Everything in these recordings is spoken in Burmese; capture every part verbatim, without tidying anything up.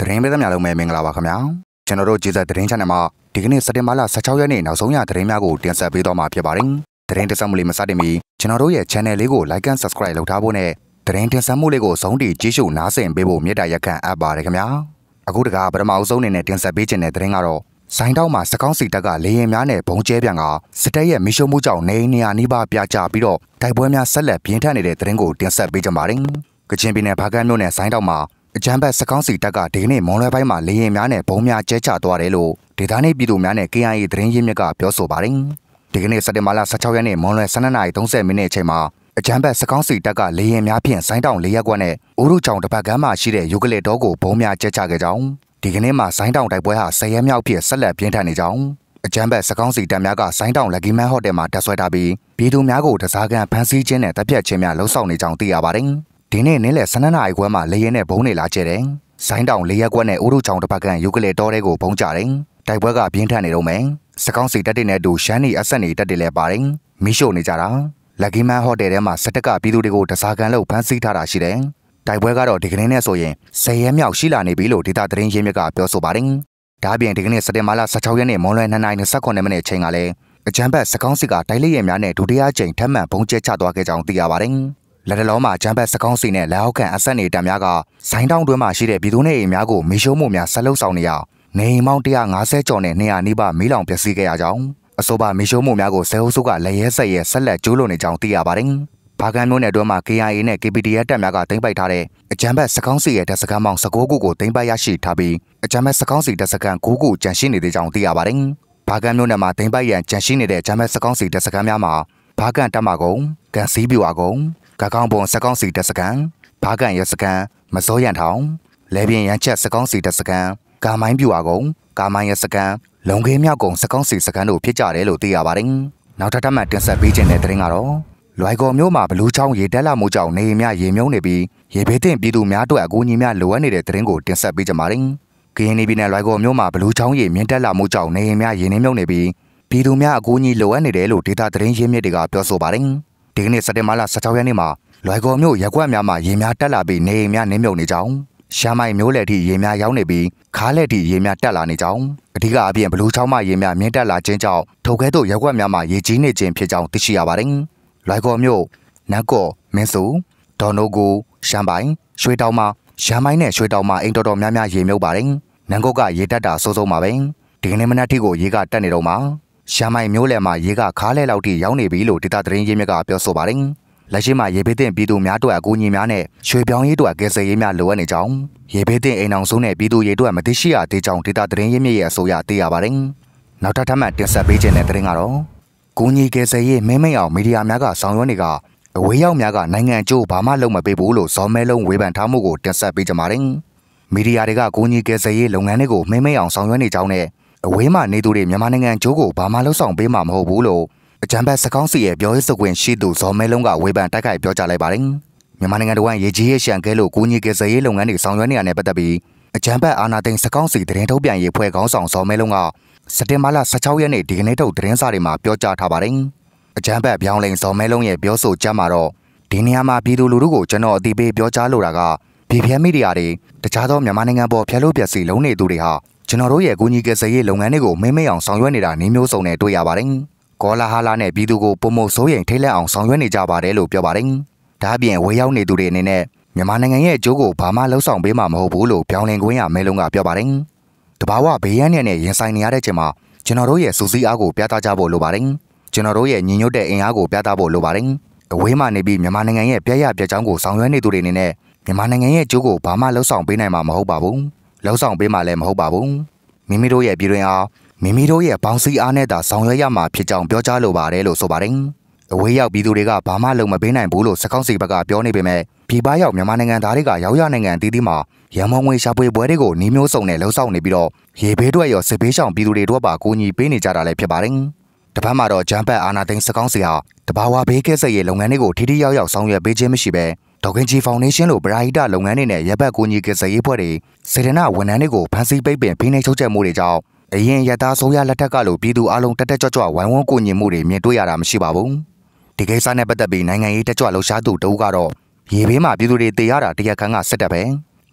သတင်းပေးသမျှလုံးပဲမင်္ဂလာပါခင်ဗျာကျွန်တော်တို့ဂျေဇက်သတင်း channel မှာဒီကနေ့စက်တင်ဘာလ十六ရက်နေ့နောက်ဆုံးရသတင်းများကိုတင်ဆက်ပေးသွားမှာဖြစ်ပါတယ်သတင်းတင်ဆက်မှုလေးမစတင်မီကျွန်တော်တို့ရဲ့ channel လေးကို like and subscribe လုပ်ထားဖို့နဲ့သတင်းတင်ဆက်မှုလေးကိုဆုံးထိကြည့်ရှုနားဆင်ပေးဖို့မေတ္တာရက်ခံအပ်ပါတယ်ခင်ဗျာအခုတခါပထမအဆုံးအနေနဲ့တင်ဆက်ပေးခြင်းတဲ့သတင်းကတော့ဆိုင်းတောက်မှာစကောင်းစီတက်ကလေရင်များနဲ့ဘုံကျဲပြန်ကစစ်တပ်ရဲ့မီးရှို့မှုကြောင့်နေနေရနီးပါးပြာကျပြီးတော့တိုက်ပွဲများဆက်လက်ပြင်းထန်နေတဲ့သတင်းကိုတင်ဆက်ပေးကြပါတယ်ကချင်ပြည်နယ်ဖားကန့်မြို့နယ်ဆိုင်းတောက်မှာအကြမ်းဖက်စကောင်းစီတက်ကဒီကနေ့မွန်လွဲပိုင်းမှာလေရင်များနဲ့ဘုံများကျဲချသွားတယ်လို့ဒေသနေပြည်သူများနဲ့ K I A သတင်းရင်းမြစ်ကပြောဆိုပါတယ်ဒီကနေ့စက်တင်ဘာလ十六ရက်နေ့မွန်လွဲtwelveနာရီthirtyမိနစ်အချိန်မှာအကြမ်းဖက်စကောင်းစီတက်ကလေရင်များဖြင့်ဆိုင်းတောင်လေးရက်ကွက်နဲ့ဦးရုချောင်တစ်ပတ်ကမ်းမှာရှိတဲ့ယူကလစ်တောကိုဘုံများကျဲချခဲ့ကြောင်းဒီကနေ့မှာဆိုင်းတောင်တိုက်ပွဲဟာဆယ်ရက်မြောက်ဖြစ်ဆက်လက်ပြင်းထန်နေကြောင်းအကြမ်းဖက်စကောင်းစီတပ်များကဆိုင်းတောင်လက်ကီမန်ဟိုတယ်မှာတပ်ဆွဲထားပြီးပြည်သူများကိုတစားကန်ဖမ်းဆီးခြင်းနဲ့တပ်ဖြတ်ခြင်းများလှုံ့ဆော်နေကြောင်းသိရပါတယ်ဒီနေ့နေ့လယ်twelveနာရီခွဲမှာလေရင်နဲ့ဘုံနေလာကျဲတယ်ဆိုင်းတောင်လေးရက်ကွက်နဲ့ဦးရုချောင်တစ်ပတ်ကမ်းယူကလစ်တောတွေကိုဘုံကျတယ်တိုက်ပွဲကပြင်းထန်နေတော့မယ်စကောင်းစီတပ်တွေနဲ့အတူရှမ်းနီအဆက်နေတပ်တွေလည်းပါတယ်မီးရှို့နေကြတာလက်ကီမန်ဟိုတယ်ထဲမှာစစ်တပ်ကပြည်သူတွေကိုတစားကန်လို့ဖမ်းဆီးထားတာရှိတယ်တိုက်ပွဲကတော့ဒီကနေ့နဲ့ဆိုရင်ဆယ်ရက်မြောက်ရှိလာနေပြီလို့ဒေသသတင်းရင်းမြစ်ကပြောဆိုပါတယ်ဒါအပြင်ဒီကနေ့စက်တင်ဘာလ十六ရက်နေ့မွန်လွဲtwoနာရီtwenty-sevenမိနစ်အချိန်ကလည်းအကြမ်းဖက်စကောင်းစီကတိုက်လေယာဉ်များနဲ့ဒုတိယကြိမ်ထပ်မံဘုံကျဲချသွားခဲ့ကြောင်းသိရပါတယ်လက်တလုံးမှာအကြမ်းဖက်စကောင်းစီနဲ့လက်အောက်ခံအဆက်နေတပ်များကဆိုင်းတောင်တွင်းမှာရှိတဲ့ပြည်သူနေအိမ်များကိုမီးရှို့မှုများဆက်လုပ်ဆောင်နေရနေအိမ်ပေါင်းone fiftyကျော်နဲ့two hundနီးပါးမီးလောင်ပျက်စီးခဲ့ရကြောင်းအဆိုပါမီးရှို့မှုများကိုဆဲအုပ်စုကလက်ရဲဆက်ရဲဆက်လက်ကျိုးလွန်နေကြောင်းသိရပါတယ်။ဘာကန်မျိုးနယ်တွင်းမှာ K I A နဲ့ K P D F တပ်များကသိမ်းပိုက်ထားတဲ့အကြမ်းဖက်စကောင်းစီရဲ့တပ်စခန်းပေါင်းnineteenခုကိုသိမ်းပိုက်ရရှိထားပြီးအကြမ်းဖက်စကောင်းစီတပ်စခန်းnineခုကျန်ရှိနေသေးကြောင်းသိရပါတယ်။ဘာကန်မျိုးနယ်မှာသိမ်းပိုက်ရန်ကျန်ရှိနေတဲ့အကြမ်းဖက်စကောင်းစီတပ်စခန်းများမှာဘာကန်တပ်မကုန်း၊ကန်စီးပြူအကုန်း၊ကကောင်းပုံစကောင်းစီတပ်စခန်း၊ဘာကန်ရဲစခန်း၊မစောရန်ထောင်၊လဲပြင်းရန်ချက်စကောင်းစီတပ်စခန်း၊ကာမိုင်းပြူအကုန်း၊ကာမိုင်းရဲစခန်း၊လုံခင်းမြောက်ကုန်းစကောင်းစီစခန်းတို့ဖြစ်ကြတယ်လို့သိရပါတယ်။နောက်ထပ်ထပ်မံတင်ဆက်ပေးခြင်းတဲ့သတင်းကတော့လွိုင်ကော်မြို့မှာဘလူးချောင်းရေတက်လာမှုကြောင့်နေအိမ်များရေမြုံနေပြီးရေဘေးသင့်ပြည်သူများအတွက်အကူအညီများလိုအပ်နေတဲ့သတင်းကိုတင်ဆက်ပေးကြပါမယ်။ကရင်ပြည်နယ်လွိုင်ကော်မြို့မှာဘလူးချောင်းရေမြင့်တက်လာမှုကြောင့်နေအိမ်များရေနှင်းမြုံနေပြီးပြည်သူများအကူအညီလိုအပ်နေတယ်လို့ဒေသသတင်းရင်းမြစ်တွေကပြောဆိုပါတယ်။ဒီကနေ့စက်တင်ဘာလ十六ရက်နေ့မှာလွိုင်ကော်မြို့ရက်ကွက်များမှာရေများတက်လာပြီးနေအိမ်များနှင်းမြုံနေကြောင်းရှမ်းမိုင်မျိုးလက်ထိရေများရောက်နေပြီးခါးလက်ထိရေများတက်လာနေကြောင်းအဓိကအပြင်ဘလူးချောင်းမှာရေများမြင့်တက်လာခြင်းကြောင့်ထိုကဲ့သို့ရက်ကွက်များမှာရေကြီးနေခြင်းဖြစ်ကြောင်းသိရှိရပါတယ်။လွိုင်ကော်မြို့နတ်ကော့မင်းစုဒေါ်နိုကိုရှမ်းပိုင်ရွှေတောင်မှာရှမ်းမိုင်းနဲ့ရွှေတောင်မှာအိမ်တော်တော်များများရေမြုပ်ပါတယ်။နန်ကုတ်ကရေတက်တာစိုးစိုးမှာပဲဒီကနေ့မနက်ထိကိုရေကတက်နေတော့မှာရှမ်းမိုင်မျိုးလယ်မှာရေကခါးလဲလောက်ထိရောက်နေပြီလို့ဒေသသတင်းရင်းမြစ်ကပြောဆိုပါတယ်။လက်ရှိမှာရေဘေးသင့်ပြည်သူများအတွက်အကူအညီများနဲ့ရွှေပြောင်းရေးအတွက်ကယ်ဆယ်ရေးများလိုအပ်နေကြောင်းရေဘေးသင့်အိမ်အောင်စုနဲ့ပြည်သူရေအတွက်မသိရှိရသေးကြောင်းဒေသသတင်းရင်းမြစ်ရဲ့အဆိုအရသိရပါတယ်။နောက်ထပ်ထပ်မံတင်ဆက်ပေးခြင်းတဲ့သတင်းကတော့ကူညီကယ်ဆယ်ရေးမင်းမိတ်အောင်မီဒီယာများကဆောင်ရွက်နေကအဝေးရောက်များကနိုင်ငံအကျိုးဘာမှလုပ်မပေးဘူးလို့ဇော်မဲလုံးဝေဖန်ထားမှုကိုတင်ဆက်ပေးကြပါတယ်။မီဒီယာတွေကကူညီကယ်ဆယ်ရေးလုပ်ငန်းတွေကိုမင်းမိတ်အောင်ဆောင်ရွက်နေကြောင်းနဲ့အဝေးမှနေသူတွေမြန်မာနိုင်ငံအကျိုးကိုဘာမှလုပ်ဆောင်ပေးမှာမဟုတ်ဘူးလို့အကြမ်းဖက်စကောင်းစီရဲ့ပြောရေးဆိုခွင့်ရှိသူဇော်မဲလုံးကဝေဖန်တိုက်ခိုက်ပြောကြားလိုက်ပါတယ်။မြန်မာနိုင်ငံတော်ရေကြီးရေရှမ်းကဲလို့ကူညီကယ်ဆယ်ရေးလုပ်ငန်းတွေဆောင်ရွက်နေရတဲ့ပတ်သက်ပြီးအကြမ်းဖက်အာဏာသိမ်းစကောင်းစီသတင်းထုတ်ပြန်ရေးဖွဲ့ခေါင်းဆောင်ဇော်မဲလုံးကစက်တင်ဘာလ十六ရက်နေ့ဒီကနေ့ထုတ်သတင်းစာတွေမှာပြောကြားထားပါတယ်။အကြမ်းဖက်ပြောင်းလဲဇော်မဲလုံးရဲ့ပြောဆိုချက်မှာတော့ဒီနေရာမှာပြည်သူလူထုကိုကျွန်တော်အသိပေးပြောကြားလိုတာကပြည်ပြဲမီဒီယာတွေတခြားသောမြန်မာနိုင်ငံပေါ်ဖျက်လို့ပြက်စီလုံးနေသူတွေဟာကျွန်တော်တို့ရဲ့ကူညီကယ်ဆယ်ရေးလုပ်ငန်းတွေကိုမိမ့်မိတ်အောင်ဆောင်ရွက်နေတာနေမျိုးစုံနဲ့တွေ့ရပါတယ်။ကောလာဟာလာနဲ့ပြည်သူကိုပုံမစိုးရိမ်ထိတ်လန့်အောင်ဆောင်ရွက်နေကြပါတယ်လို့ပြောပါတယ်။ဒါအပြင်ဝေရောက်နေသူတွေအနေနဲ့မြန်မာနိုင်ငံရဲ့အကျိုးကိုဘာမှလှုံ့ဆော်ပေးမှာမဟုတ်ဘူးလို့ပြောင်းလင်ခွင့်ရမဲလုံးကပြောပါတယ်။တဘာဝဘေးရန်နဲ့ရင်ဆိုင်နေရတဲ့ချိန်မှာကျွန်တော်တို့ရဲ့စူးစီးအားကိုပြသကြဖို့လိုပါတယ်။ကျွန်တော်တို့ရဲ့ညီညွတ်တဲ့အင်အားကိုပြသဖို့လိုပါတယ်။အဝေးမှနေပြီးမြန်မာနိုင်ငံရဲ့ပြည့်ရပြည့်ချောင်းကိုဆောင်ရွက်နေသူတွေအနေနဲ့မြန်မာနိုင်ငံရဲ့အကျိုးကိုဘာမှလှုံ့ဆော်ပေးနိုင်မှာမဟုတ်ပါဘူး။လှုံ့ဆော်ပေးမှာလည်းမဟုတ်ပါဘူး။မိမိတို့ရဲ့ပြည်တွင်အားမိမိတို့ရဲ့ဘောင်စီအားနဲ့သာဆောင်ရွက်ရမှာဖြစ်ကြောင်းပြောကြားလိုပါတယ်လို့ဆိုပါတယ်။အဝေးရောက်ပြည်သူတွေကဘာမှလုပ်မပေးနိုင်ဘူးလို့စကောင်းစီဘက်ကပြောနေပေမဲ့ပြည်ပရောက်မြန်မာနိုင်ငံသားတွေကရောက်ရနိုင်ငံအသီးသီးမှာရန်မုံငွေရှာဖွေပွဲတွေကိုနှီးမျိုးစုံနဲ့လှုံ့ဆော်နေပြီးတော့ရေဘေးတွေရောစစ်ဘေးရှောင်ပြည်သူတွေတို့ပါကူညီပေးနေကြတာလည်းဖြစ်ပါတယ်။တပတ်မှာတော့ဂျမ်ဘတ်အာနာသိန်းစကောင်းစီဟာတဘာဝဘေးကဲဆယ်ရေးလုပ်ငန်းတွေကိုထိထိရောက်ရောက်ဆောင်ရွက်ပေးခြင်းမရှိဘဲဒေါကင်ဂျီဖောင်ဒေးရှင်းလိုပရာဟိတလုပ်ငန်းတွေနဲ့ရပ်ဘက်ကူညီကယ်ဆယ်ရေးဖွဲ့တွေစေတနာဝန်ထမ်းတွေကိုဖမ်းဆီးပိတ်ပင်ဖိနှိပ်ချုပ်ချယ်မှုတွေကြောင့်အရင်ရတာဆိုရလက်ထက်ကလိုပြည်သူအလုံးတက်တက်ကြွကြွဝိုင်းဝန်းကူညီမှုတွေမြင်တွေ့ရတာမရှိပါဘူး။ဒီကိစ္စနဲ့ပတ်သက်ပြီးနိုင်ငံရေးတက်ကြွလှုပ်ရှားသူတဦးကတော့ရေဘေးမှာပြည်သူတွေတေရတာတရားခံကစစ်တပ်ပဲ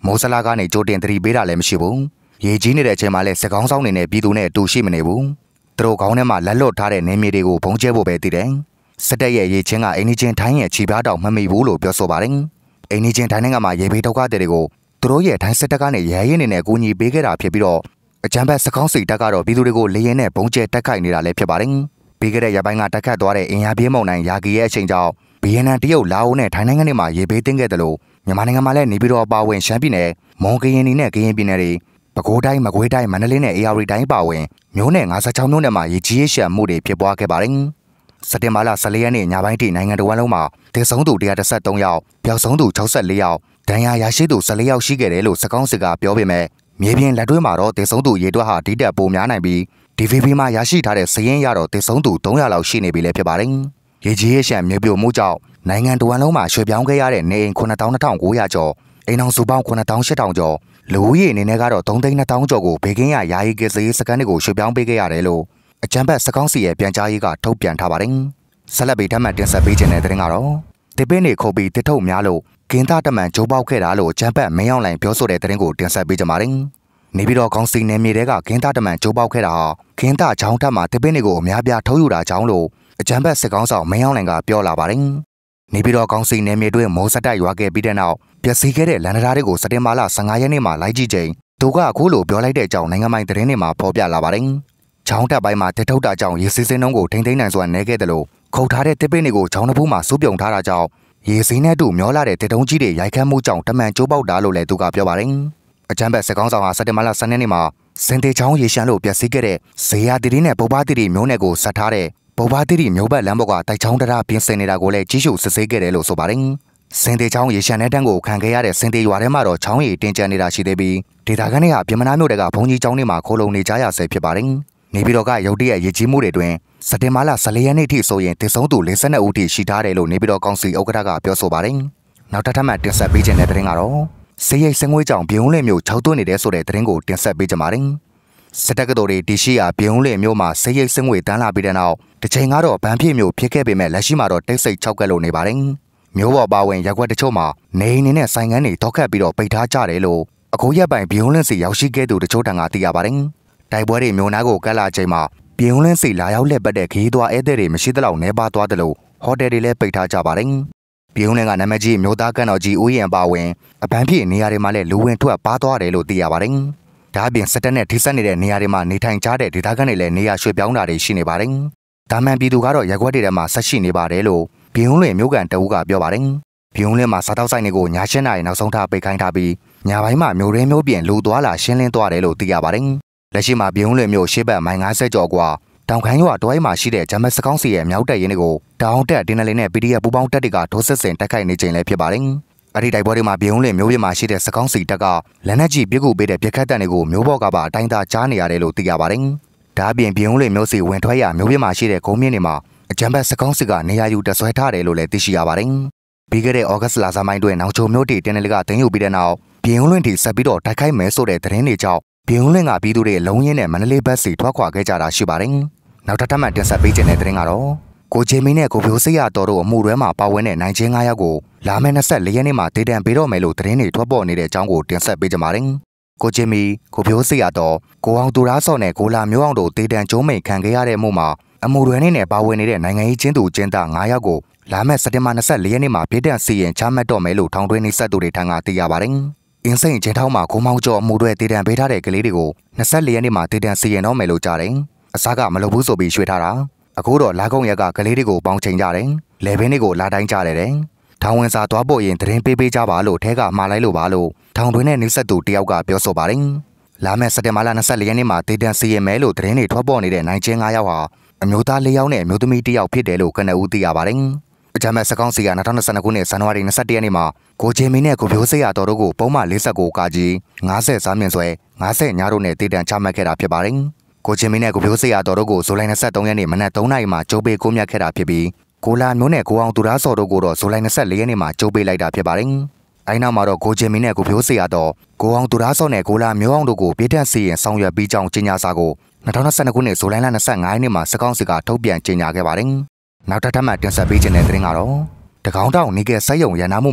မိုးစလာကနေကြိုတင်သတိပေးတာလည်းမရှိဘူး။ရေကြီးနေတဲ့အချိန်မှာလည်းစစ်ကောင်းဆောင်နေနဲ့ပြည်သူနဲ့အတူရှိမနေဘူး။သူတို့ခေါင်းထဲမှာလက်လွတ်ထားတဲ့နေမြေတွေကိုဘုံကျဲဖို့ပဲတည်တယ်။စစ်တပ်ရဲ့ရေချင်းကအိန္ဒိချင်းထိုင်းရဲ့ခြေပြားတောင်မမိဘူးလို့ပြောဆိုပါတယ်။အိန္ဒိချင်းထိုင်းနိုင်ငံမှာရေဘေးဒုက္ခတွေကိုသူတို့ရဲ့ထိုင်းစစ်တပ်ကနေရဲရဲနေနဲ့ကူညီပေးခဲ့တာဖြစ်ပြီးတော့အကြမ်းဖက်စစ်ကောင်းစီတပ်ကတော့ပြည်သူတွေကိုလေရင်နဲ့ဘုံကျဲတက်ခိုက်နေတာလည်းဖြစ်ပါတယ်။ပြီးခဲ့တဲ့ရက်ပိုင်းကတက်ခတ်သွားတဲ့အင်အားပြင်းမုန်တိုင်းယာဂီရဲ့အချိန်ကြောင့်ဗီယက်နမ်တရုတ်လာအိုနဲ့ထိုင်းနိုင်ငံတွေမှာရေဘေးတင်းခဲ့တယ်လို့မြန်မာနိုင်ငံမှာလည်းနေပြည်တော်ပါဝင်ရှမ်းပြည်နယ်မွန်ကရင်ပြည်နယ်ကရင်ပြည်နယ်တွေပဲခူးတိုင်းမကွေးတိုင်းမန္တလေးနဲ့အေရဝတီတိုင်းပါဝင်မြို့နယ်၅၆မြို့နယ်မှာရေကြီးရေရှမ်းမှုတွေဖြစ်ပွားခဲ့ပါတယ်။စက်တင်ဘာလ၁၄ရက်နေ့ညပိုင်းထိနိုင်ငံတော်ဝန်လုံးမှာသေဆုံးသူ၁၁၃ယောက်ပျောက်ဆုံးသူ၆၄ယောက်ဒဏ်ရာရရှိသူ၁၄ယောက်ရှိခဲ့တယ်လို့စကောင်းစစ်ကပြောပေမဲ့မြေပြင်လက်တွေ့မှာတော့သေဆုံးသူရေတွက်ဟာဒီတက်ပိုများနိုင်ပြီး ဒီ ဗီ ပီ မှာရရှိထားတဲ့စည်ရင်းရတော့သေဆုံးသူ၃ရာလောက်ရှိနေပြီလည်းဖြစ်ပါတယ်။ရေကြီးရေရှမ်းမြေပြိုမှုကြောင့်နိုင်ငံတော်ဝန်လုံးမှာရွှေ့ပြောင်းခဲ့ရတဲ့နေအိမ်ခုနှစ်သောင်းနှစ်ထောင်ကိုးရာကျော်အိမ်အောင်စုပေါင်းခုနှစ်သောင်းရှစ်ထောင်ကျော်လူဦးရေအနေနဲ့ကတော့သုံးသိန်းနှစ်သောင်းကျော်ကိုဘေကင်းရယာယီကစားရေးစကန်တွေကိုရွှေ့ပြောင်းပေးခဲ့ရတယ်လို့အကြံဖက်စကောင်းစီရဲ့ပြန်ကြားရေးကထုတ်ပြန်ထားပါတယ်။ဆက်လက်ပြီးထပ်မံတင်ဆက်ပေးခြင်းတဲ့တဲ့ရင်ကတော့တစ်ပင်းနေခုတ်ပြီးတစ်ထုပ်များလို့ကင်းသားတမန်ကျိုးပေါက်ခဲ့တာလို့အကြံဖက်မင်းအောင်လိုင်ပြောဆိုတဲ့တဲ့ရင်ကိုတင်ဆက်ပေးကြပါမယ်။နေပြီးတော့ကောင်းစီနယ်မြေတွေကကင်းသားတမန်ကျိုးပေါက်ခဲ့တာဟာကင်းသားချောင်းထက်မှာတစ်ပင်းတွေကိုအများပြားထုတ်ယူတာကြောင့်လို့အကြံဖက်စစ်ကောင်းဆောင်မင်းအောင်လိုင်ကပြောလာပါတယ်။နေပြီးတော့ကောင်းစီနယ်မြေတွင်မိုးစတိုက်ရွာခဲ့ပြီးတဲ့နောက်ပျက်စီးခဲ့တဲ့လန်နဒါတွေကိုစက်တင်ဘာလ၁၅ရက်နေ့မှာလိုက်ကြည့်ချိန်သူကအခုလိုပြောလိုက်တဲ့အကြောင်းနိုင်ငံပိုင်သတင်းတွေမှာဖော်ပြလာပါတယ်။ချောင်းတက်ပိုင်းမှာတစ်ထုပ်တာကြောင့်ရေစီးစင်းနှုန်းကိုထိမ့်သိမ်းနိုင်စွာနေခဲ့တယ်လို့ခုတ်ထားတဲ့တစ်ပင်းတွေကိုချောင်းတစ်ဖူးမှာစုပြုံထားတာကြောင့်ရေစီးနဲ့တူမျောလာတဲ့တစ်တုံးကြီးတွေရိုက်ခတ်မှုကြောင့်တမန်ကျိုးပေါက်တာလို့လည်းသူကပြောပါတယ်။အကြံဖက်စစ်ကောင်းဆောင်ဟာစက်တင်ဘာလ၁၂ရက်နေ့မှာစင်တေချောင်းရေရှမ်းလို့ပျက်စီးခဲ့တဲ့ဇေယျတီတီနဲ့ပုပ္ပတီတီမျိုးနယ်ကိုဆက်ထားတဲ့ပုပ္ပတီတီမျိုးဘက်လမ်းဘောက်ကတိုက်ချောင်းတရားပြင်ဆင်နေတာကိုလည်းကြီးစုစစ်ဆေးခဲ့တယ်လို့ဆိုပါတယ်။စင်တေချောင်းရေရှမ်းတဲ့တန်းကိုခံခဲ့ရတဲ့စင်တေရွာထဲမှာတော့ချောင်းရီတင်ကျနေတာရှိသေးပြီးဒေသခံတွေကပြင်မနာမြို့တွေကဘုံကြီးကျောင်းတွေမှာခိုးလုံနေကြရဆဲဖြစ်ပါတယ်။နေပြည်တော်ကရုတ်တရက်ရေကြီးမှုတွေတွင်စက်တင်ဘာလ၁၄ရက်နေ့ထိဆိုရင်တည်ဆုံးသူ၄၂ဦးထိရှိထားတယ်လို့နေပြည်တော်ကောင်စီဥက္ကဋ္ဌကပြောဆိုပါတယ်။နောက်ထပ်ထပ်မံတင်ဆက်ပေးခြင်းတဲ့သတင်းကတော့စေရိတ်စငွေးကြောင်ပြုံးလင့်မျိုး၆သွင်းနေတဲ့ဆိုတဲ့သတင်းကိုတင်ဆက်ပေးကြပါတယ်။စစ်တပ်ကတော်တွေတီရှိရာပြုံးလင့်မျိုးမှာစေရိတ်စငွေးတန်းလာပြီးတဲ့နောက်တစ်ချိန်ကတော့ဗန်ဖြစ်မျိုးဖြစ်ခဲ့ပေမဲ့လက်ရှိမှာတော့တိတ်ဆိတ်၆ကက်လို့နေပါတယ်။မျိုးပေါ်ပါဝင်ရက်ွက်တချို့မှာနေအိမ်နဲ့ဆိုင်ငန်းတွေတောက်ခတ်ပြီးတော့ပိတ်ထားကြတယ်လို့အခုရက်ပိုင်းပြုံးလင့်စီရောက်ရှိခဲ့သူတချို့တန်ကသိရပါတယ်။တိုက်ပွဲတွေမျိုးနာကိုကက်လာချိန်မှာပြုံးလင့်စီလာရောက်လက်ပတ်တဲ့ခီးသွွားဧည့်သည်တွေမရှိသလောက်နေပါသွားတယ်လို့ဟိုတယ်တွေလည်းပိတ်ထားကြပါတယ်။ပြုံးလင့်ကနာမည်ကြီးမျိုးသားကန်တော်ကြီးဦးရင်ပါဝင်အပန်းဖြေနေရာတွေမှာလည်းလူဝင်ထွက်ပါသွားတယ်လို့သိရပါတယ်။ဒါအပြင်စစ်တပ်နဲ့ထိစပ်နေတဲ့နေရာတွေမှာနေထိုင်ကြတဲ့ဒေသခံတွေလည်းနေရာရွှေ့ပြောင်းတာတွေရှိနေပါတယ်။ဒါမှန်ပြည်သူကတော့ရက်ွက်တွေထဲမှာဆက်ရှိနေပါတယ်လို့ပြုံးလင့်မျိုးကန်တအူးကပြောပါတယ်။ပြုံးလင့်မှာစားတောက်ဆိုင်တွေကိုညာရှင်းနိုင်နောက်ဆုံးထားပိတ်ခိုင်းထားပြီးညာပိုင်းမှာမျိုးရင်းမျိုးပြင်လူသွားလာရှင်းလင်းသွားတယ်လို့သိရပါတယ်။လက်ရှိမှာပြုံးလင့်မျိုးရှေ့ဘက်မိုင်၅၀ကျော်กว่าတောင်ခမ်းရွာတွိုင်းမှာရှိတဲ့ဂျမတ်စကောင်းစီရဲ့မြောက်တပ်ရင်းတွေကိုတောင်တက်ဒင်းနယ်လေးနဲ့ ပီ ဒီ အက်ဖ် ပူပေါင်းတပ်တွေကထိုးစစ်ဆင်တိုက်ခိုက်နေချိန်လည်းဖြစ်ပါတယ်။အဲ့ဒီတိုက်ပွဲတွေမှာပြုံးလင့်မျိုးပြင်မှာရှိတဲ့စကောင်းစီတပ်ကလက်နက်ကြီးပစ်ကူပေးတဲ့ပြက်ခတ်တန်တွေကိုမျိုးဘော့ကပါအတိုင်းသားကြားနေရတယ်လို့သိရပါတယ်။ဒါအပြင်ပြုံးလင့်မျိုးစီဝင်ထွက်ရမျိုးပြင်မှာရှိတဲ့ကုန်းမြင့်တွေမှာအကြံဖက်စကောင်းစီကနေရာယူတဆွဲထားတယ်လို့လည်းသိရှိရပါတယ်။ပြီးခဲ့တဲ့ဩဂတ်စ်လဆန်းပိုင်းတွင်နောင်ချိုမျိုးတီတင်းနယ်လေးကတင်ယူပြီးတဲ့နောက်ပြုံးလင့်တီဆက်ပြီးတော့တိုက်ခိုက်မယ်ဆိုတဲ့သတင်းတွေကြောင့်ပြုံးလင့်ကပြည်သူတွေလုံးရင်းနဲ့မန္တလေးဘက်စီထွက်ခွာခဲ့ကြတာရှိပါတယ်။နောက်ထပ်ထပ်မံတင်ဆက်ပေးခြင်းတဲ့သတင်းကတော့ကိုချေမင်းနဲ့ကိုဖြိုးစိရတော်တို့အမှုတွဲမှာပါဝင်တဲ့နိုင်ချင်း၅ယောက်ကိုလာမယ့်၂၄ရက်နေ့မှာဒေတံပေးတော့မယ်လို့သတင်းတွေထွက်ပေါ်နေတဲ့အကြောင်းကိုတင်ဆက်ပေးကြပါမယ်။ကိုချေမီကိုဖြိုးစိရတော်ကိုအောင်သူရားစော်နဲ့ကိုလာမျိုးအောင်တို့ဒေတံကျုံးမိန်ခံခဲ့ရတဲ့မှုမှာအမှုတွဲနဲ့ပါဝင်နေတဲ့နိုင်ငံရေးချင်းသူချင်းသား၅ယောက်ကိုလာမယ့်စက်တင်ဘာ၂၄ရက်နေ့မှာပြည်တံစီရင်ချမှတ်တော့မယ်လို့ထောင်တွင်းနှိစက်သူတွေထံကသိရပါတယ်။အင်းစိန်ချင်းထောင်းမှာကိုမောင်ကျော်အမှုတွဲဒေတံပေးထားတဲ့ကလေးတွေကို၂၄ရက်နေ့မှာဒေတံစီရင်တော့မယ်လို့ကြားတယ်။အစားကမလုပ်ဘူးဆိုပြီးရွှေ့ထားတာအခုတော့လာကုန်းရက်ကကလေးတွေကိုပေါင်းချိန်ကြတယ်။လေဘင်းတွေကိုလာတိုင်းကြတယ်တဲ့။ထောင်ဝင်စာသွားဖို့ရင်သတင်းပေးပေးကြပါလို့ထဲကမှားလိုက်လို့ပါလို့ထောင်တွင်းနဲ့နှိစက်သူတယောက်ကပြောဆိုပါတယ်။လာမယ့်စက်တင်ဘာလ၂၄ရက်နေ့မှာဒေတံစီရင်မယ်လို့သတင်းတွေထွက်ပေါ်နေတဲ့နိုင်ချင်း၅ယောက်ဟာအမျိုးသား၄ယောက်နဲ့အမျိုးသမီး၁ယောက်ဖြစ်တယ်လို့ကနဦးသိရပါတယ်။အကြမ်းဖက်စကောင်းစီက၂၀၂၂ခုနှစ်ဇန်နဝါရီ၂၁ရက်နေ့မှာကိုချေမင်းနဲ့ကိုဖြိုးစိရတော်တို့ကိုပုံမှန်၄၉ကာကြီး၅၀စာမြင့်ဆွဲ၅၀ညတို့နဲ့ဒေတံချမှတ်ခဲ့တာဖြစ်ပါတယ်။ကိုချေမင်းနဲ့ကိုဖြိုးစိရတော်တို့ကိုဇူလိုင်၂၃ရက်နေ့မနက်၃နာရီမှာကြိုးပေးကိုမြတ်ခဲ့တာဖြစ်ပြီးကိုလာမျိုးနဲ့ကိုအောင်သူရစော်တို့ကိုတော့ဇူလိုင်၂၄ရက်နေ့မှာကြိုးပေးလိုက်တာဖြစ်ပါတယ်။အဲနောက်မှာတော့ကိုချေမင်းနဲ့ကိုဖြိုးစိရတော်ကိုအောင်သူရစော်နဲ့ကိုလာမျိုးအောင်တို့ကိုပြည်ထက်စီရင်ဆောင်ရွက်ပြီးကြောင်းကြေညာစာကို၂၀၂၂ခုနှစ်ဇူလိုင်လ၂၅ရက်နေ့မှာစကောင်းစီကထုတ်ပြန်ကြေညာခဲ့ပါတယ်။နောက်ထပ်ထပ်မံတင်ဆက်ပေးခြင်းတဲ့သတင်းကတော့တကောင်းတောင်နေကဲစိုက်ရုံရန်နာမှုမှာ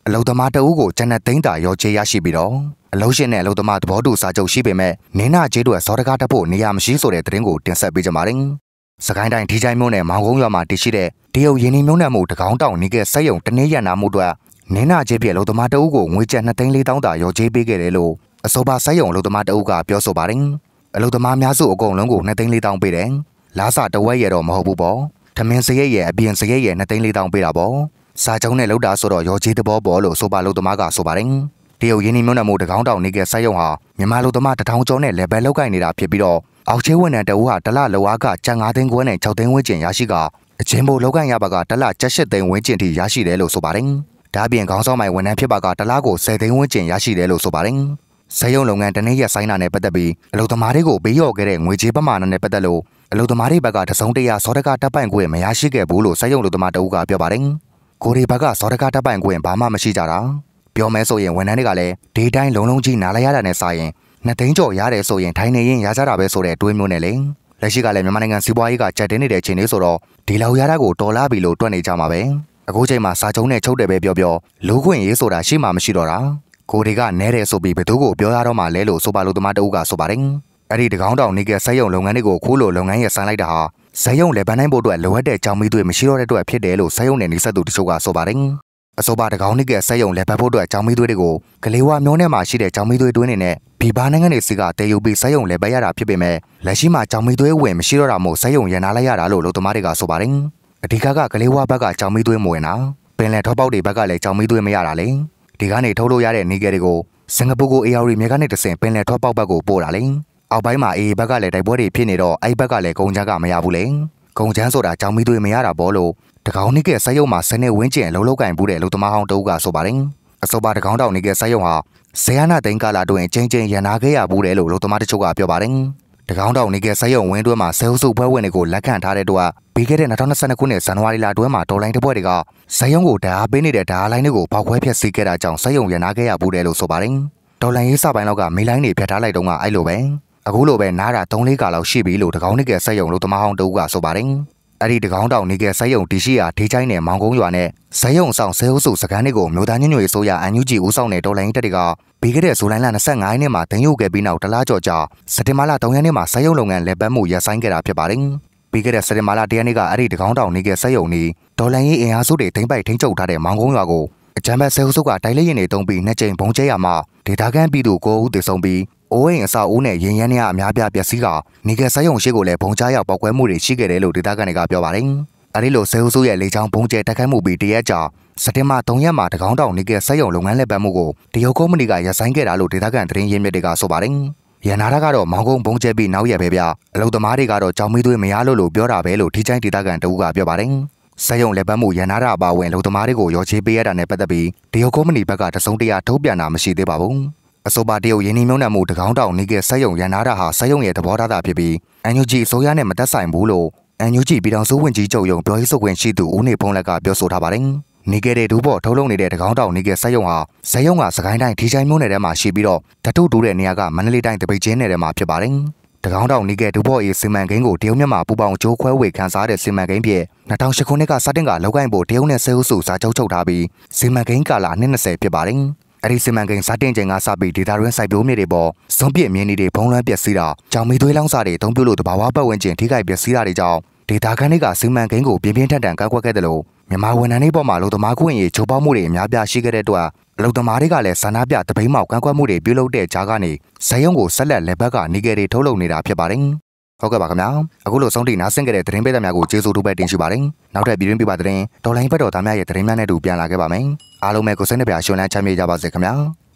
အလုသမားတအုပ်ကိုကျန်တဲ့သိန်းတာရောချေရရှိပြီးတော့အလုံးရှင်နဲ့အလုသမားသဘောတူစာချုပ်ရှိပေမဲ့နင်းနာကျေးတို့စောတကားတက်ဖို့နေရာမရှိဆိုတဲ့သတင်းကိုတင်ဆက်ပေးကြပါတယ်။စကိုင်းတိုင်းဒီချိုင်းမြို့နယ်မောင်ကုန်းရွာမှာတည်ရှိတဲ့တရုတ်ရင်းနှီးမြှုပ်နှံမှုတကောင်းတောင်နေကစက်ရုံတနေ့ရနာမှုအတွက်နင်းနာကျေးပြည့်အလုသမားတအုပ်ကိုငွေကျပ်နှစ်သိန်းလေးသောင်းတာရောချေပေးခဲ့တယ်လို့အစောပါစက်ရုံအလုသမားတအုပ်ကပြောဆိုပါတယ်။အလုသမားများစုအကုန်လုံးကိုနှစ်သိန်းလေးသောင်းပေးတယ်။လာစာတဝက်ရတော့မဟုတ်ဘူးပေါ့။ထမင်းစရိတ်ရဲ့အပြင်စရိတ်ရဲ့နှစ်သိန်းလေးသောင်းပေးတာပေါ့။စာချုပ်နဲ့လောက်တာဆိုတော့ရောချေသဘောပေါ်လို့အစောပါအလုသမားကဆိုပါတယ်။တရုတ်ရင်းနှီးမြှုပ်နှံမှုတကောင်းတောင်နေကစက်ရုံဟာမြန်မာအလုသမားတထောင်ကျော်နဲ့လေဘယ်လောက်ကိုင်နေတာဖြစ်ပြီးတော့အောက်ချေဝန်ထမ်းတအုပ်ဟာတလလောအားကကျပ်ငါးသိန်းခွဲနဲ့ခြောက်သိန်းဝန်းကျင်ရရှိကအချင်းဘိုလောက်ကိုင်ရပါကတလကျပ်ရှစ်သိန်းဝန်းကျင်ထိရရှိတယ်လို့ဆိုပါတယ်။ဒါ့အပြင်ခေါင်းဆောင်မိုင်ဝန်ထမ်းဖြစ်ပါကတလကိုဆယ်သိန်းဝန်းကျင်ရရှိတယ်လို့ဆိုပါတယ်။စက်ရုံလုပ်ငန်းတနေ့ရက်ဆိုင်တာနဲ့ပတ်သက်ပြီးအလုသမားတွေကိုပေးရော့ခဲ့တဲ့ငွေကြေးပမာဏနဲ့ပတ်သက်လို့အလုသမားတွေဘက်ကတစုံတရာစောတကားတပ်ပိုင်ခွင့်မရရှိခဲ့ဘူးလို့စက်ရုံအလုသမားတအုပ်ကပြောပါတယ်။ကိုရီဘက်ကစောတကားတပ်ပိုင်ခွင့်ဘာမှမရှိကြတာပြောမဲဆိုရင်ဝန်ထမ်းတွေကလည်းဒီတိုင်းလုံးလုံးကြီးနားလိုက်ရတာနဲ့စာရင်နှစ်သိန်းကျော်ရတယ်ဆိုရင်ထိုင်နေရင်ရကြတာပဲဆိုတဲ့တွေးမျိုးနဲ့လေလက်ရှိကလည်းမြန်မာနိုင်ငံစီးပွားရေးကကြက်တင်းနေတဲ့ချိန်လေးဆိုတော့ဒီလောက်ရတာကိုတော်လာပြီလို့တွက်နေကြမှာပဲအခုချိန်မှာစာချုပ်နဲ့ချုပ်တယ်ပဲပြောပြောလူခွင့်ရေးဆိုတာရှိမှမရှိတော့တာကိုတွေကနဲတယ်ဆိုပြီးဘသူကိုပြောရတော့မှလဲလို့ဆိုပါလို့တမတအုပ်ကဆိုပါတယ်အဲ့ဒီတကောင်းတောင်နေကစက်ရုံလုပ်ငန်းတွေကိုခိုးလို့လုပ်ငန်းရဲ့ဆိုင်လိုက်တာဟာစက်ရုံလေပန်းနိုင်ဖို့အတွက်လိုအပ်တဲ့ကြောင်မီတွေမရှိတော့တဲ့အတွက်ဖြစ်တယ်လို့စက်ရုံနဲ့နေဆက်သူတချို့ကဆိုပါတယ်အစောပါတကောင်းနေကစက်ရုံလေပတ်ဖို့အတွက်ကြောင်မီသွေးတွေကိုကလေးဝါမျိုးနဲ့မှရှိတဲ့ကြောင်မီသွေးတွင်းနေနဲ့ဘီဘာနိုင်ငံတွေစီကတေယူပြီးစက်ရုံလေပတ်ရတာဖြစ်ပေမဲ့လက်ရှိမှာကြောင်မီသွေးဝင်မရှိတော့တာမို့စက်ရုံရန်နာလိုက်ရတာလို့လူသမားတွေကဆိုပါတယ်အဓိကကကလေးဝါဘက်ကကြောင်မီသွေးမဝင်တာပင်လယ်ထောပေါက်တွေဘက်ကလည်းကြောင်မီသွေးမရတာလေဒီကနေထုတ်လို့ရတဲ့နေကယ်တွေကိုစင်ကာပူကိုအေရီမြေကနေတဆင်ပင်လယ်ထောပေါက်ဘက်ကိုပို့တာလေအောက်ပိုင်းမှာအေဘက်ကလည်းတိုက်ပွဲတွေဖြစ်နေတော့အဲ့ဘက်ကလည်းကုန်ချမ်းကမရဘူးလေကုန်ချမ်းဆိုတာကြောင်မီသွေးမရတာပေါ့လို့တကောင်းနေကစက်ရုံမှာစနေဝင်းကျင်လုံးလောက်ကင်ဘူးတဲ့လူသမားဟောင်းတအုပ်ကဆိုပါတယ်အစောပါတကောင်းတောင်နေကစက်ရုံဟာဇေယနာသိန်းကာလာတွင်ချင်းချင်းရန်နာခဲ့ရဘူးတယ်လို့လူသမားတချို့ကပြောပါတယ်တကောင်းတောင်နေကစက်ရုံဝင်းတွဲမှာဆဲအုပ်စုဖွဲ့ဝင်တွေကိုလက်ခံထားတဲ့တော့ပြီးခဲ့တဲ့၂၀၂၂ခုနှစ်ဇန်နဝါရီလတွဲမှာတော်လိုင်းတပွဲတွေကစက်ရုံကိုဓာတ်ပေးနေတဲ့ဓာတ်လိုင်းတွေကိုပေါက်ခွဲဖျက်ဆီးခဲ့တာကြောင့်စက်ရုံရန်နာခဲ့ရဘူးတယ်လို့ဆိုပါတယ်တော်လိုင်းရေးစပိုင်းလောက်ကမေးလိုင်းတွေဖျက်ထားလိုက်တော့ကအဲ့လိုပဲအခုလိုပဲနားတာ၃-၄ကာလောက်ရှိပြီလို့တကောင်းနေကစက်ရုံလူသမားဟောင်းတအုပ်ကဆိုပါတယ်အဲ့ဒီတကောင်းတောင်နေကစက်ရုံတီရှိရာဒေးချိုင်းနယ်မောင်ကုန်းရွာနဲ့စက်ရုံဆောင်ဆဲအုပ်စုစကန်းတွေကိုမြို့သားညညွေဆိုရအန်ယူဂျီဦးဆောင်တဲ့တော်လိုင်းတက်တွေကပြီးခဲ့တဲ့ဇူလိုင်လ၂၅ရက်နေ့မှာတင်ယူခဲ့ပြီးနောက်တလားကျော်ကြာစက်တင်ဘာလ၃ရက်နေ့မှာစက်ရုံလုပ်ငန်းလက်ပတ်မှုရပ်ဆိုင်းခဲ့တာဖြစ်ပါတယ်ပြီးခဲ့တဲ့စက်တင်ဘာလ၁ရက်နေ့ကအဲ့ဒီတကောင်းတောင်နေကစက်ရုံနီတော်လိုင်းရေးအင်အားစုတွေထိမ့်ပိုက်ထိန်းချုပ်ထားတဲ့မောင်ကုန်းရွာကိုအကြမ်းဖက်ဆဲအုပ်စုကတိုက်လက်ရင်တွေတုံးပြီးနှစ်ကြိမ်ဘုံကျဲရမှာဒေတာကန်ပြည်သူကိုဦးတည်ဆုံပြီးအိုးအိမ်အစာအိုးနဲ့ရင်ရမ်းရအများပြပျက်စီးကနေကစက်ရုံရှိကိုလည်းဘုံကြားရောက်ပောက်ကွဲမှုတွေရှိခဲ့တယ်လို့ဒေတာကန်တွေကပြောပါတယ်အဲဒီလိုဆဲအုပ်စုရဲ့လေကြောင်းဘုံကျဲတိုက်ခိုက်မှုပြီးတရက်ကြာစက်တင်ဘာ၃ရက်မှာတကောင်းတောင်နေကစက်ရုံလုပ်ငန်းလက်ပတ်မှုကိုတရုတ်ကုမ္ပဏီကရပ်ဆိုင်းခဲ့တာလို့ဒေသခံသတင်းရင်းမြစ်တွေကဆိုပါတယ်။ရန်နာတာကတော့မောင်ကုန်းဘုံကျဲပြီးနောက်ရက်ပဲဗျ။အလုံသမားတွေကတော့ကြောင်မီးသွေးမရလို့လို့ပြောတာပဲလို့ထိချိုင်းဒေသခံတဦးကပြောပါတယ်။စက်ရုံလက်ပတ်မှုရန်နာတာအပါအဝင်လုံသမားတွေကိုရောချေးပေးရတာနဲ့ပတ်သက်ပြီးတရုတ်ကုမ္ပဏီဘက်ကတစုံတရာထုတ်ပြန်တာမရှိသေးပါဘူး။အဆိုပါတရုတ်ရင်းနှီးမြှုပ်နှံမှုတကောင်းတောင်နေကစက်ရုံရန်နာတာဟာစက်ရုံရဲ့သဘောထားတာဖြစ်ပြီးအန်ယူဂျီအစိုးရနဲ့မသက်ဆိုင်ဘူးလို့အန်ယူဂျီပြည်ထောင်စုဝန်ကြီးချုပ်ရုံပြောရေးဆိုခွင့်ရှိသူဦးနေဖုံးလက်ကပြောဆိုထားပါတယ်။နေကယ်တဲ့ဒူးပေါ်ထုတ်လုပ်နေတဲ့တကောင်းတောင်နေကယ်စက်ရုံဟာစက်ရုံကစကိုင်းတိုင်းဒီချိုင်းမြို့နယ်ထဲမှာရှိပြီးတော့တထုတူးတဲ့နေရာကမန္တလေးတိုင်းတပိတ်ချင်းနယ်ထဲမှာဖြစ်ပါတယ်။တကောင်းတောင်နေကယ်ဒူးပေါ်ရေးစီမံကိန်းကိုတရုတ်မြန်မာပူပေါင်းကြိုးခွဲဝေခန်းစားတဲ့စီမံကိန်းဖြစ်၂၀၀၈ခုနှစ်ကစတင်ကလောက်ကိုင်းဖို့တရုတ်နဲ့ဆဲအုပ်စုစာချုပ်ချုပ်ထားပြီးစီမံကိန်းကာလနှစ်၂၀ဖြစ်ပါတယ်။အဲဒီစီမံကိန်းစတင်ချိန်ကစပြီးဒေတာတွင်းစိုက်ပျိုးမြေတွေပေါ်စွန့်ပစ်မြင်းတွေဖုံးလွှမ်းပျက်စီးတာကြောင်မီသွေးလောင်းစားတွေတုံးပြလို့တဘာဝပတ်ဝန်းကျင်ထိခိုက်ပျက်စီးတာတွေကြောင့်ဒေတာခန်းတွေကစီမံကိန်းကိုပြင်းပြင်းထန်ထန်ကောက်ကွက်ခဲ့တယ်လို့မြန်မာဝန်ထမ်းတွေပေါ်မှာလုံသမားခွင့်ရေးချိုးဖောက်မှုတွေအများပြားရှိခဲ့တဲ့အတွက်လုံသမားတွေကလည်းဆန္ဒပြတပိတ်မောက်ကန့်ကွက်မှုတွေပြုလုပ်တဲ့ကြားကနေဇယုံကိုဆက်လက်လက်ဘက်ကနေကယ်တွေထုတ်လုပ်နေတာဖြစ်ပါတယ်။ဟုတ်ကဲ့ပါခင်ဗျာ။အခုလိုဆုံးထိနားဆင်ခဲ့တဲ့သတင်းပေးသများကိုကျေးဇူးတူပဲတင်ရှိပါတယ်။နောက်ထပ်ပြည်တွင်းပြပသတင်းတော်လိုင်းဘက်တော်သားများရဲ့သတင်းများနဲ့တူပြန်လာခဲ့ပါမယ်။အားလုံးပဲကိုစိတ်နှပြရှင်လန်းချမ်းမြေ့ကြပါစေခင်ဗျာ။